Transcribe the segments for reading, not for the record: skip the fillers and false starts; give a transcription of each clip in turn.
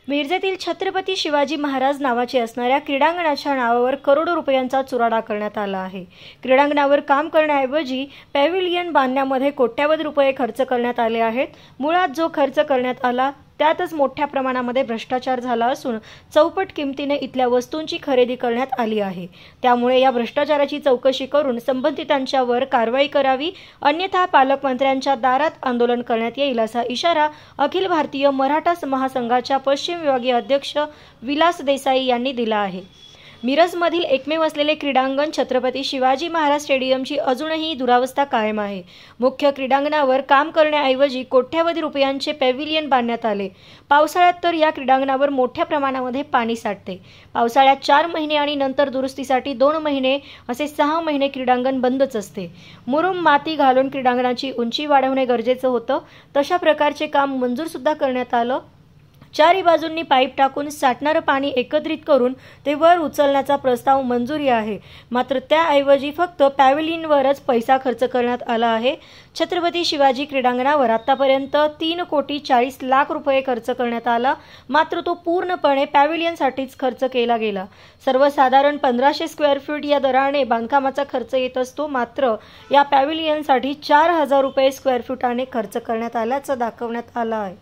मिरजेतील छत्रपती शिवाजी महाराज नावाचे असणाऱ्या क्रीडांगणाच्या नावावर करोडो रुपयांचा चुराडा करण्यात आला आहे। क्रीडांगणावर काम करण्याऐवजी पॅव्हिलियन बांधण्यामध्ये कोट्यावधी रुपये खर्च करण्यात आले आहेत। मुळात जो खर्च करण्यात आला त्यातच मोठ्या प्रमाणामध्ये भ्रष्टाचार झाला असून चौपट किमतीने इथल्या वस्तूंची खरेदी करण्यात आली आहे। त्यामुळे या भ्रष्टाचाराची चौकशी करून संबंधितांच्यावर कारवाई करावी, अन्यथा पालकमंत्र्यांच्या दारात आंदोलन करण्यात येईल असा इशारा अखिल भारतीय मराठा महासंघाच्या पश्चिम विभागीय अध्यक्ष विलास देसाई यांनी दिला आहे। मिरजमधील एकमेव असलेले क्रीडांगण छत्रपती शिवाजी महाराज स्टेडियमची अजूनही दुरावस्था कायम आहे। मुख्य क्रीडांगणावर काम करण्याऐवजी कोट्यावधी रुपयांचे पॅव्हिलियन बांधण्यात आले। पावसाळ्यात तर या क्रीडांगणावर मोठ्या प्रमाणामध्ये पाणी साठते। पावसाळ्यात 4 महिने आणि नंतर दुरुस्तीसाठी 2 महिने असे 6 महिने क्रीडांगण बंदच असते। मुरुम माती घालून क्रीडांगणाची उंची वाढवणे गरजेचं होतं। तशा प्रकारचे काम मंजूर सुद्धा करण्यात आलं। चारी बाजूंनी पाईप टाकून साठणारं पाणी एकत्रित करून ते वर उचलण्याचा प्रस्ताव मंजुरी आहे, मात्र त्याऐवजी फक्त पॅव्हिलियनवरच पैसा खर्च करण्यात आला आहे। छत्रपती शिवाजी क्रीडांगणावर आतापर्यंत 3,40,00,00,000 रुपये खर्च करण्यात आला, मात्र तो पूर्णपणे पॅव्हिलियनसाठीच खर्च केला गेला। सर्वसाधारण 1500 स्क्वेअर फीट या दराने बांधकामाचा खर्च येत असतो, मात्र या पॅव्हिलियनसाठी 4,000 रुपये स्क्वेअर फीटाने खर्च करण्यात आल्याचं दाखवण्यात आलं आहे।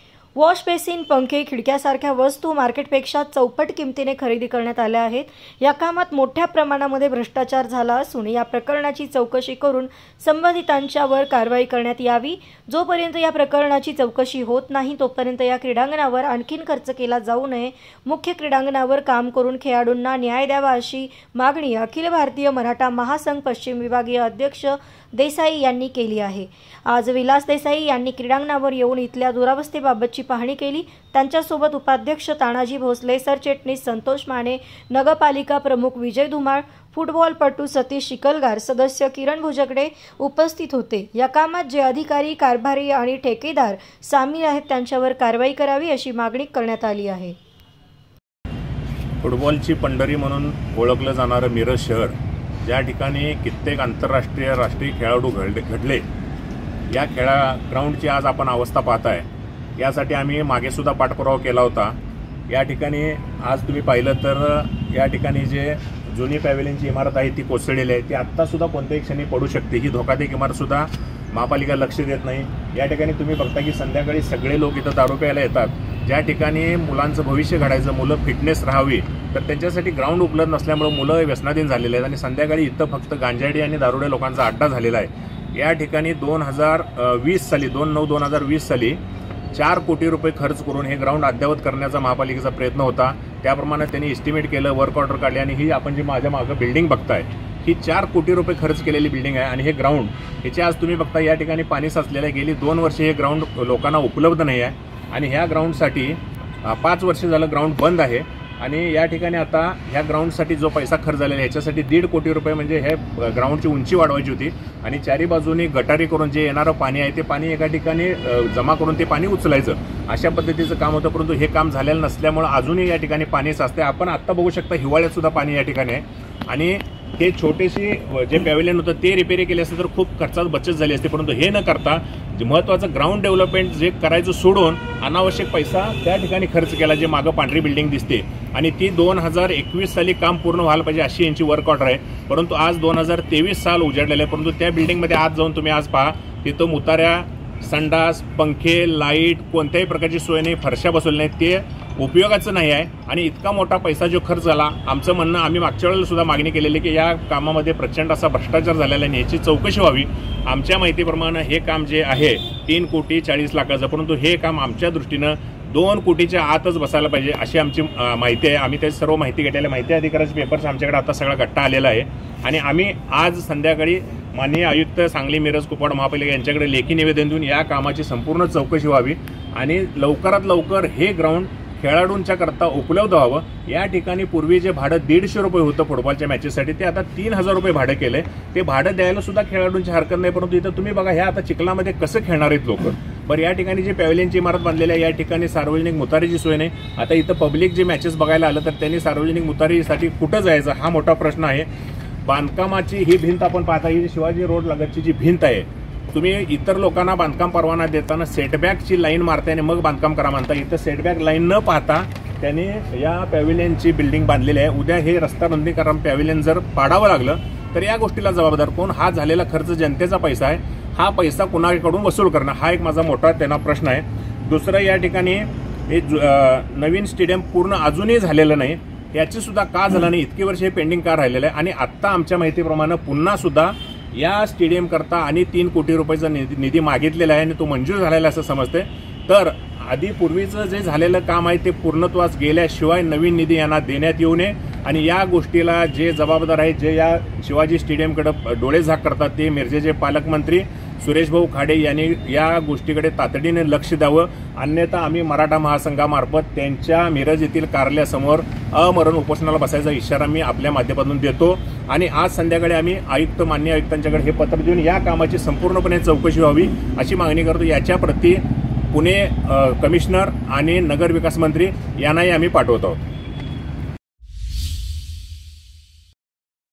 वॉश बेसिन, पंखे, खिडक्यासारख्या वस्तू मार्केटपेक्षा चौपट किमतीने खरेदी करण्यात आल्या आहेत। या कामात मोठ्या प्रमाणामध्ये भ्रष्टाचार झाला असून या प्रकरणाची चौकशी करून संबंधितांच्यावर कारवाई करण्यात यावी। जोपर्यंत या प्रकरणाची चौकशी होत नाही तोपर्यंत या क्रीडांगणावर आणखीन खर्च केला जाऊ नये। मुख्य क्रीडांगणावर काम करून खेळाडूंना न्याय द्यावा अशी मागणी अखिल भारतीय मराठा महासंघ पश्चिम विभागीय अध्यक्ष देसाई यांनी केली आहे। आज विलास देसाई यांनी क्रीडांगणावर येऊन इथल्या दुरावस्थेबाबतची पाहणी केली। त्यांच्यासोबत उपाध्यक्ष तानाजी भोसले, सरचिटणीस संतोष माने, नगरपालिका प्रमुख विजय धुमाळ, फुटबॉलपटू सतीश शिकलगार, सदस्य किरण भुजगडे उपस्थित होते। या कामात जे अधिकारी, कारभारी आणि ठेकेदार सामील आहेत त्यांच्यावर कारवाई करावी अशी मागणी करण्यात आली आहे। फुटबॉलची पंढरी म्हणून ओळखलं जाणारं मिरज शहर, ज्या ठिकाणी कित्येक आंतरराष्ट्रीय राष्ट्रीय खेळाडू घडले, या ग्राउंडची आज आपण अवस्था पाहताय। यासाठी आम्ही मागे सुद्धा पाठपुरावा केला होता। या ठिकाणी आज तुम्ही पाहिलं तर या ठिकाणी जे जुनी पॅव्हिलियनची इमारत आहे ती कोसळलेली आहे। ती आत्ता सुद्धा कोणत्याही क्षणी पडू शकते। ही धोकादायक इमारत सुद्धा महापालिका लक्ष देत नाही। या ठिकाणी तुम्ही बघता की संध्याकाळी सगळे लोक इथं दारू प्यायला येतात। ज्या ठिकाणी मुलांचं भविष्य घडायचं, मुलं फिटनेस राहावी, तर त्यांच्यासाठी ग्राउंड उपलब्ध नसल्यामुळे मुलं व्यसनाधीन झालेले आहेत आणि संध्याकाळी इथं फक्त गांजाडी आणि दारुडे लोकांचा अड्डा झालेला आहे। या ठिकाणी 2020 साली 2/9/2020 साली 4 कोटी रुपये खर्च करून हे ग्राउंड अद्यावत करण्याचा महापालिकेचा प्रयत्न होता। त्याप्रमाणे त्यांनी एस्टिमेट केलं, वर्क ऑर्डर काढली आणि ही आपण जी माझ्या मागं बिल्डिंग बघताय ही 4 कोटी रुपये खर्च केलेली बिल्डिंग आहे। आणि हे ग्राउंड ह्याचे आज तुम्ही बघता या ठिकाणी पाणी साचलेलं आहे। गेली 2 वर्षे हे ग्राउंड लोकांना उपलब्ध नाही आहे आणि ह्या ग्राउंडसाठी 5 वर्ष झालं ग्राउंड बंद आहे। आणि या ठिकाणी आता ह्या ग्राउंडसाठी जो पैसा खर्च झालेला आहे ह्याच्यासाठी 1.5 कोटी रुपये म्हणजे हे ग्राउंडची उंची वाढवायची होती आणि चारी बाजूनी गटारी करून जे येणारं पाणी आहे ते पाणी एका ठिकाणी जमा करून ते पाणी उचलायचं, अशा पद्धतीचं काम होतं। परंतु हे काम झालेलं नसल्यामुळे अजूनही या ठिकाणी पाणी साचते। आपण आत्ता बघू शकता हिवाळ्यात सुद्धा पाणी या ठिकाणी आहे आणि ते छोटेशी जे पॅव्हिलियन होतं ते रिपेअर केले असते तर खूप खर्चात बचत झाली असते। परंतु हे न करता जे महत्त्वाचं ग्राउंड डेव्हलपमेंट जे करायचं सोडून अनावश्यक पैसा त्या ठिकाणी खर्च केला। जे मागं पांढरी बिल्डिंग दिसते आणि ती 2021 साली काम पूर्ण व्हायला पाहिजे अशी यांची वर्क ऑर्डर आहे, परंतु आज 2023 साल उजाडलेलं आहे। परंतु त्या बिल्डिंगमध्ये आज जाऊन तुम्ही आज पहा, तिथं मुताऱ्या, संडास, पंखे, लाईट कोणत्याही प्रकारची सोय नाही, फरशा बसवल्या नाहीत, ते उपयोगाचं नाही आहे। आणि इतका मोठा पैसा जो खर्च झाला, आमचं म्हणणं आम्ही मागच्या वेळेला सुद्धा मागणी केलेली की या कामामध्ये प्रचंड असा भ्रष्टाचार झालेला आहे, याची चौकशी व्हावी। आमच्या माहितीप्रमाणे हे काम जे आहे 3,40,00,000 परंतु हे काम आमच्या दृष्टीनं 2 कोटीच्या आतच बसायला पाहिजे अशी आमची माहिती आहे। आम्ही त्याची सर्व माहिती घेतलेली, माहिती अधिकाराचे पेपर्स आमच्याकडे आता सगळा गट्टा आलेला आहे आणि आम्ही आज संध्याकाळी माननीय आयुक्त सांगली, मिरज, कुपवाड महापालिका यांच्याकडे लेखी निवेदन देऊन या कामाची संपूर्ण चौकशी व्हावी आणि लवकरात लवकर हे ग्राउंड खेळाडूंच्या करता उपलब्ध व्हावं। या ठिकाणी पूर्वी जे भाडं 150 रुपये होतं फुटबॉलच्या मॅचेससाठी ते आता 3,000 रुपये भाडं केलंय। ते भाडं द्यायला सुद्धा खेळाडूंची हरकत नाही, परंतु इथं तुम्ही बघा ह्या आता चिखलामध्ये कसं खेळणार आहेत लोक। बरं, या ठिकाणी जी पॅव्हिलियनची इमारत बांधलेली आहे या ठिकाणी सार्वजनिक मुतारीची सोय नाही। आता इथं पब्लिक जे मॅचेस बघायला आलं तर त्यांनी सार्वजनिक मुतारीसाठी कुठं जायचं हा मोठा प्रश्न आहे। बांधकामाची ही भिंत आपण पाहता, ही शिवाजी रोड लगतची जी भिंत आहे तुम्ही इतर लोकांना बांधकाम परवाना देताना सेटबॅकची लाईन मारताय आणि मग बांधकाम करा म्हणता. इथं सेटबॅक लाईन न पाहता त्यांनी या पॅव्हिलियनची बिल्डिंग बांधलेली आहे. उद्या हे रस्ता रुंदीकरण पॅव्हिलियन जर पाडावं लागलं तर या गोष्टीला जबाबदार कोण? हा झालेला खर्च जनतेचा पैसा आहे. हा पैसा कुणाकडून वसूल करणं हा एक माझा मोठा त्यांना प्रश्न आहे. दुसरं, या ठिकाणी हे नवीन स्टेडियम पूर्ण अजूनही झालेलं नाही. याची सुद्धा का झालं नाही, इतकी वर्ष हे पेंडिंग का राहिलेलं आहे? आणि आत्ता आमच्या माहितीप्रमाणे पुन्हा सुद्धा या स्टेडियम करता आणि 3 कोटी रुपयाचा निधी मागितलेला आहे आणि तो मंजूर झालेला असं समजते. तर आधी पूर्वीचं जे झालेलं काम आहे ते पूर्णत्वास गेल्याशिवाय नवीन निधी यांना देण्यात येऊ नये. आणि या गोष्टीला जे जबाबदार आहेत, जे या शिवाजी स्टेडियमकडे डोळेझाक करतात, ते मिरजेचे पालकमंत्री सुरेश भाऊ खाडे यांनी या गोष्टीकडे तातडीने लक्ष द्यावं. अन्यथा आम्ही मराठा महासंघामार्फत त्यांच्या मिरज येथील कार्यालयासमोर अमरण उपोषणाला बसायचा इशारा मी आपल्या माध्यमातून देतो. आणि आज संध्याकाळी आम्ही मान्य आयुक्तांच्याकडे हे पत्र देऊन या कामाची संपूर्णपणे चौकशी व्हावी अशी मागणी करतो. याच्या प्रती पुणे कमिशनर आणि नगर विकास मंत्री यांनाही आम्ही पाठवत आहोत.